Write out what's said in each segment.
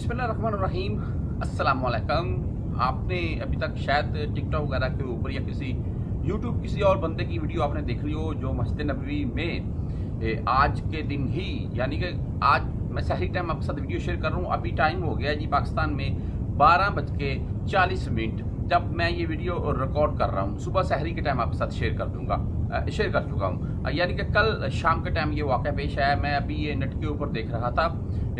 बिस्मिल्लाहिर्रहमानिर्रहीम, अस्सलाम वालेकुम। आपने अभी तक शायद टिकटॉक वगैरह के ऊपर या किसी यूट्यूब किसी और बंदे की वीडियो आपने देख ली हो जो मस्जिद नबवी में आज के दिन ही यानी कि आज मैं सही टाइम आपके साथ वीडियो शेयर कर रहा हूँ। अभी टाइम हो गया जी पाकिस्तान में 12:40 जब मैं ये वीडियो रिकॉर्ड कर रहा हूँ। सुबह सहरी के टाइम आपके साथ शेयर कर चुका हूँ, यानी कि कल शाम के टाइम ये वाक़या पेश आया। मैं अभी ये नेट के ऊपर देख रहा था।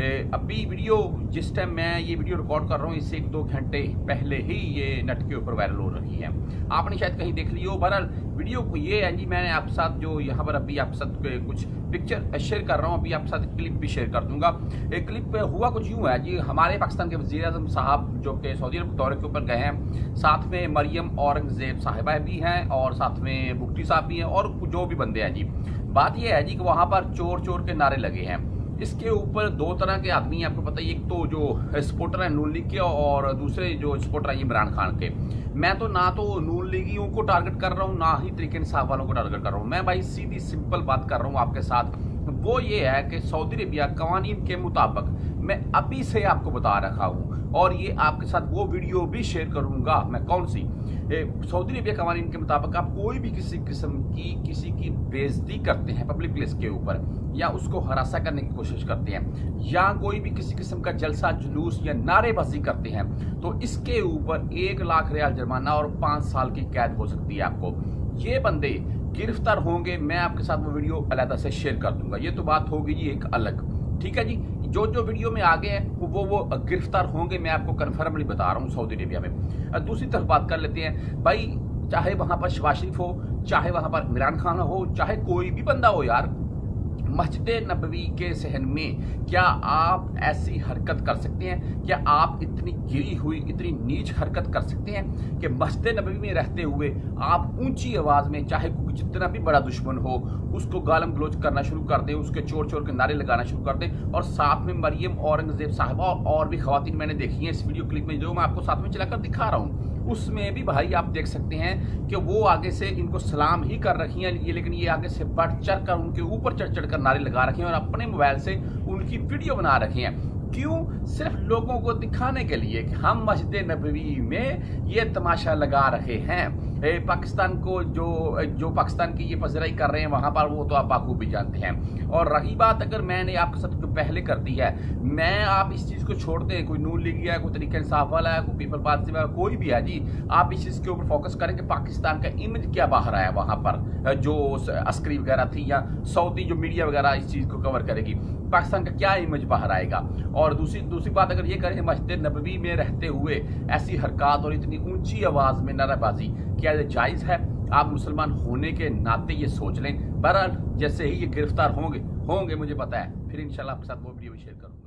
अभी वीडियो जिस टाइम मैं ये वीडियो रिकॉर्ड कर रहा हूँ इससे 1-2 घंटे पहले ही ये नेट के ऊपर वायरल हो रही है। आपने शायद कहीं देख ली हो। बहरहाल वीडियो को ये है जी, मैंने आपके साथ जो यहाँ पर अभी आपके साथ कुछ पिक्चर शेयर कर रहा हूँ, अभी आपके साथ क्लिप भी शेयर कर दूंगा। एक क्लिप हुआ कुछ यूँ है जी, हमारे पाकिस्तान के वज़ीर-ए-आज़म साहब जो कि सऊदी अरब दौरे के ऊपर गए हैं, साथ में मरियम औरंगज़ेब साहिबा भी हैं और साथ में बुख्ती साहब भी हैं और जो भी बंदे हैं जी। बात यह है जी कि वहाँ पर चोर चोर के नारे लगे हैं। इसके ऊपर 2 तरह के आदमी हैं, आपको पता है। एक तो जो सपोर्टर हैं नून लीग के और दूसरे जो सपोर्टर हैं इमरान खान के। मैं तो ना तो नून लीगियों को टारगेट कर रहा हूँ ना ही तरीके इंसाफ वालों को टारगेट कर रहा हूँ। मैं भाई सीधी सिंपल बात कर रहा हूँ आपके साथ। वो ये है कि सऊदी अरबिया कवानीन के मुताबिक मैं अभी से आपको बता रखा हूँ और ये आपके साथ वो वीडियो भी शेयर करूंगा। मैं कौन सी सऊदी अरबिया कवानीन के मुताबिक आप कोई भी किसी किस्म की किसी की बेइज्जती करते हैं पब्लिक प्लेस के ऊपर, या उसको हरासा करने की कोशिश करते हैं, या कोई भी किसी किस्म का जलसा जुलूस या नारेबाजी करते हैं, तो इसके ऊपर 1 लाख रियाल जुर्माना और 5 साल की कैद हो सकती है आपको। ये बंदे गिरफ्तार होंगे, मैं आपके साथ वो वीडियो अलग से शेयर कर दूंगा। ये तो बात होगी जी एक अलग, ठीक है जी। जो वीडियो में आगे है वो गिरफ्तार होंगे, मैं आपको कन्फर्मली बता रहा हूँ सऊदी अरबिया में। दूसरी तरफ बात कर लेते हैं भाई, चाहे वहां पर शहबाज शरीफ हो, चाहे वहां पर इमरान खान हो, चाहे कोई भी बंदा हो यार, मस्जिद नबवी के सहन में क्या आप ऐसी हरकत कर सकते हैं? क्या आप इतनी गिरी हुई इतनी नीच हरकत कर सकते हैं कि मस्जिद नबवी में रहते हुए आप ऊंची आवाज में चाहे कोई जितना भी बड़ा दुश्मन हो उसको गालम गलोच करना शुरू कर दें, उसके चोर चोर के नारे लगाना शुरू कर दें, और साथ में मरियम औरंगजेब साहिबा और भी खवातीन मैंने देखी हैं इस वीडियो क्लिप में जो मैं आपको साथ में चलाकर दिखा रहा हूँ। उसमें भी भाई आप देख सकते हैं कि वो आगे से इनको सलाम ही कर रखी हैं ये, लेकिन ये आगे से बढ़ चढ़ कर उनके ऊपर चढ़ चढ़ कर नारे लगा रखे हैं और अपने मोबाइल से उनकी वीडियो बना रखे हैं। क्यों? सिर्फ लोगों को दिखाने के लिए कि हम मस्जिद नबवी में ये तमाशा लगा रहे हैं। पाकिस्तान को जो पाकिस्तान की ये पजराई कर रहे हैं वहां पर, वो तो आप बाखूबी जानते हैं। और रही बात, अगर मैंने आपके साथ पहले कर दी है, मैं आप इस चीज को छोड़ते हैं, कोई नून लीग है, कोई तरीका इंसाफ वाला है, कोई पीपल पार्टी वाला, कोई भी है जी, आप इस चीज के ऊपर फोकस करें कि पाकिस्तान का इमेज क्या बाहर आया वहां पर, जो अस्करी वगैरह थी या सऊदी जो मीडिया वगैरह इस चीज को कवर करेगी, पाकिस्तान का क्या इमेज बाहर आएगा। और दूसरी बात, अगर ये करें मस्जिद नबवी में रहते हुए ऐसी हरकत और इतनी ऊंची आवाज में नारेबाजी, क्या ये जायज है? आप मुसलमान होने के नाते ये सोच लें। बहरहाल जैसे ही ये गिरफ्तार होंगे मुझे पता है, फिर इंशाल्लाह आपके साथ वो वीडियो शेयर करूँ।